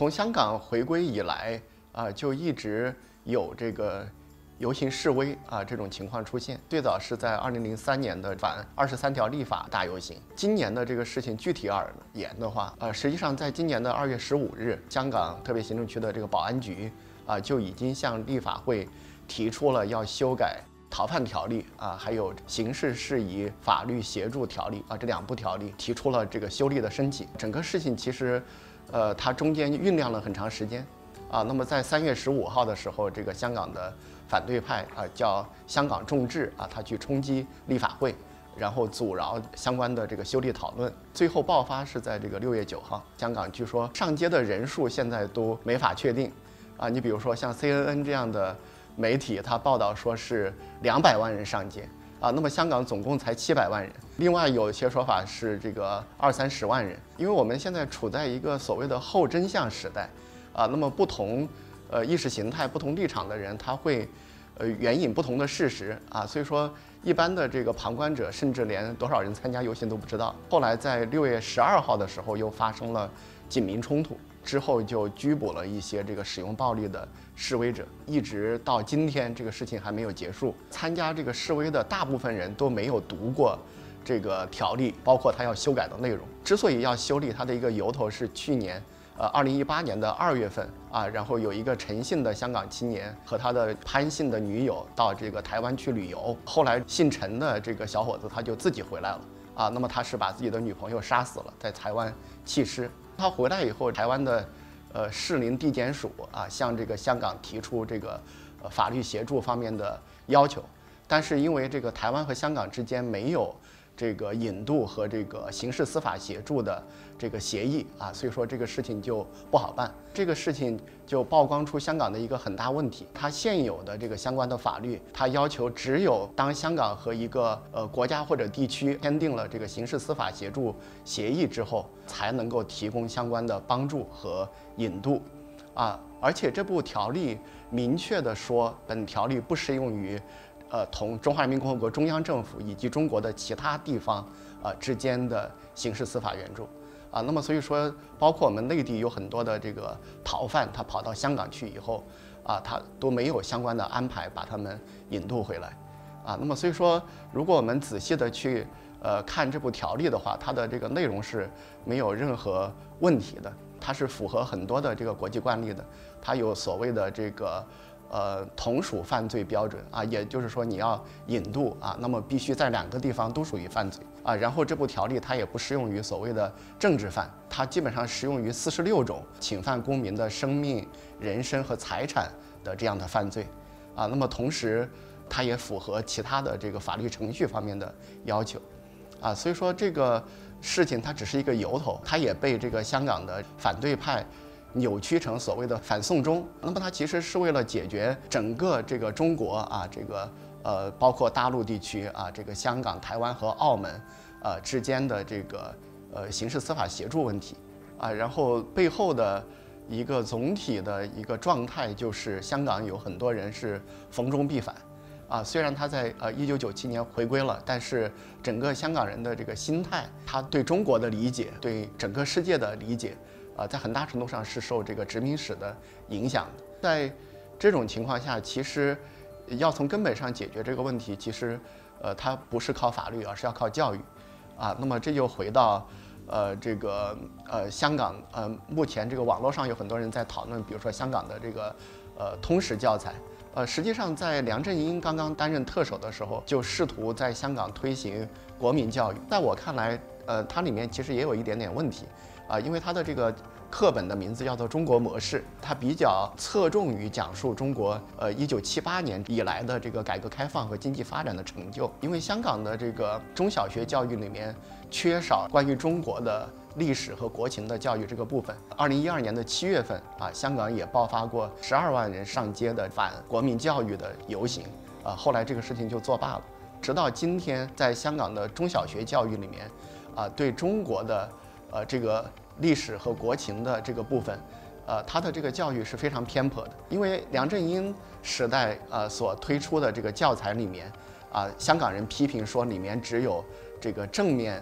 从香港回归以来就一直有这个游行示威这种情况出现。最早是在2003年的反23条立法大游行。今年的这个事情具体而言的话，实际上在今年的2月15日，香港特别行政区的这个保安局就已经向立法会提出了要修改逃犯条例还有刑事事宜法律协助条例这2部条例，提出了这个修例的申请。整个事情其实它中间酝酿了很长时间那么在3月15号的时候，这个香港的反对派叫香港众志他去冲击立法会，然后阻挠相关的这个修例讨论。最后爆发是在这个6月9号，香港据说上街的人数现在都没法确定你比如说像 CNN 这样的媒体，它报道说是200万人上街那么香港总共才700万人。另外有些说法是这个20-30万人。因为我们现在处在一个所谓的后真相时代那么不同意识形态、不同立场的人，他会援引不同的事实所以说一般的这个旁观者甚至连多少人参加游行都不知道。后来在6月12号的时候又发生了警民冲突，之后就拘捕了一些这个使用暴力的示威者，一直到今天这个事情还没有结束。参加这个示威的大部分人都没有读过这个条例，包括他要修改的内容。之所以要修例，它的一个由头是去年2018年的2月份然后有一个陈姓的香港青年和他的潘姓的女友到这个台湾去旅游，后来姓陈的这个小伙子他就自己回来了那么他是把自己的女朋友杀死了，在台湾弃尸。他回来以后，台湾的士林地检署向这个香港提出这个法律协助方面的要求，但是因为这个台湾和香港之间没有这个引渡和这个刑事司法协助的这个协议所以说这个事情就不好办。这个事情就曝光出香港的一个很大问题，它现有的这个相关的法律，它要求只有当香港和一个国家或者地区签订了这个刑事司法协助协议之后，才能够提供相关的帮助和引渡而且这部条例明确地说，本条例不适用于同中华人民共和国中央政府以及中国的其他地方之间的刑事司法援助那么所以说，包括我们内地有很多的这个逃犯，他跑到香港去以后他都没有相关的安排把他们引渡回来那么所以说，如果我们仔细的去看这部条例的话，它的这个内容是没有任何问题的，它是符合很多的这个国际惯例的。它有所谓的这个同属犯罪标准也就是说你要引渡那么必须在2个地方都属于犯罪然后这部条例它也不适用于所谓的政治犯，它基本上适用于46种侵犯公民的生命、人身和财产的这样的犯罪那么同时它也符合其他的这个法律程序方面的要求所以说这个事情它只是一个由头，它也被这个香港的反对派扭曲成所谓的反送中。那么它其实是为了解决整个这个中国这个包括大陆地区这个香港、台湾和澳门之间的这个刑事司法协助问题然后背后的一个总体的一个状态就是香港有很多人是逢中必反虽然他在1997年回归了，但是整个香港人的这个心态，他对中国的理解，对整个世界的理解在很大程度上是受这个殖民史的影响的。在这种情况下，其实要从根本上解决这个问题，其实它不是靠法律，而是要靠教育那么这就回到这个香港目前这个网络上有很多人在讨论，比如说香港的这个通识教材。实际上在梁振英刚刚担任特首的时候，就试图在香港推行国民教育。在我看来，它里面其实也有一点点问题因为它的这个课本的名字叫做《中国模式》，它比较侧重于讲述中国1978年以来的这个改革开放和经济发展的成就。因为香港的这个中小学教育里面缺少关于中国的历史和国情的教育这个部分。2012年的7月份香港也爆发过12万人上街的反国民教育的游行后来这个事情就作罢了。直到今天，在香港的中小学教育里面对中国的这个历史和国情的这个部分它的这个教育是非常偏颇的。因为梁振英时代所推出的这个教材里面香港人批评说里面只有这个正面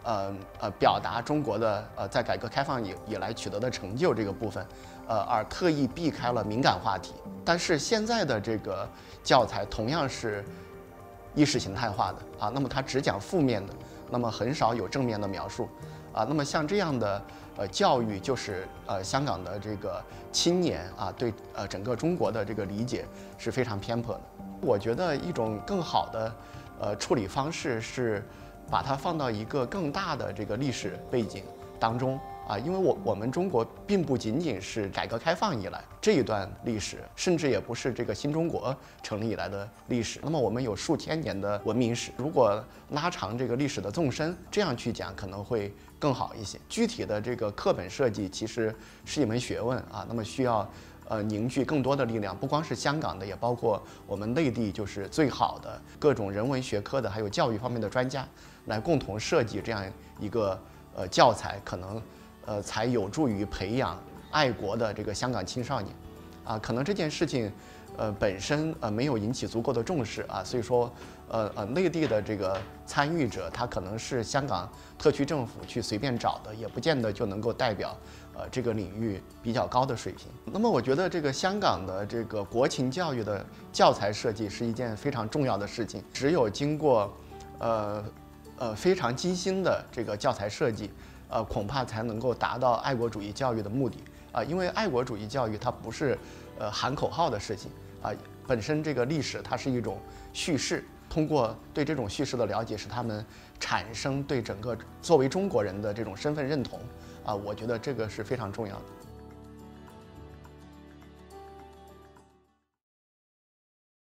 表达中国的在改革开放以来取得的成就这个部分，而特意避开了敏感话题。但是现在的这个教材同样是意识形态化的啊，那么它只讲负面的，那么很少有正面的描述啊。那么像这样的教育，就是香港的这个青年啊对整个中国的这个理解是非常偏颇的。我觉得一种更好的处理方式是把它放到一个更大的这个历史背景当中啊，因为我们中国并不仅仅是改革开放以来这一段历史，甚至也不是这个新中国成立以来的历史。那么我们有数千年的文明史，如果拉长这个历史的纵深，这样去讲可能会更好一些。具体的这个课本设计其实是一门学问啊，那么需要凝聚更多的力量，不光是香港的，也包括我们内地，就是最好的各种人文学科的，还有教育方面的专家，来共同设计这样一个教材，可能才有助于培养爱国的这个香港青少年。啊，可能这件事情本身没有引起足够的重视啊，所以说内地的这个参与者，他可能是香港特区政府去随便找的，也不见得就能够代表这个领域比较高的水平。那么我觉得这个香港的这个国情教育的教材设计是一件非常重要的事情，只有经过非常精心的这个教材设计，恐怕才能够达到爱国主义教育的目的啊，因为爱国主义教育它不是喊口号的事情啊，本身这个历史它是一种叙事，通过对这种叙事的了解，使他们产生对整个作为中国人的这种身份认同啊，我觉得这个是非常重要的。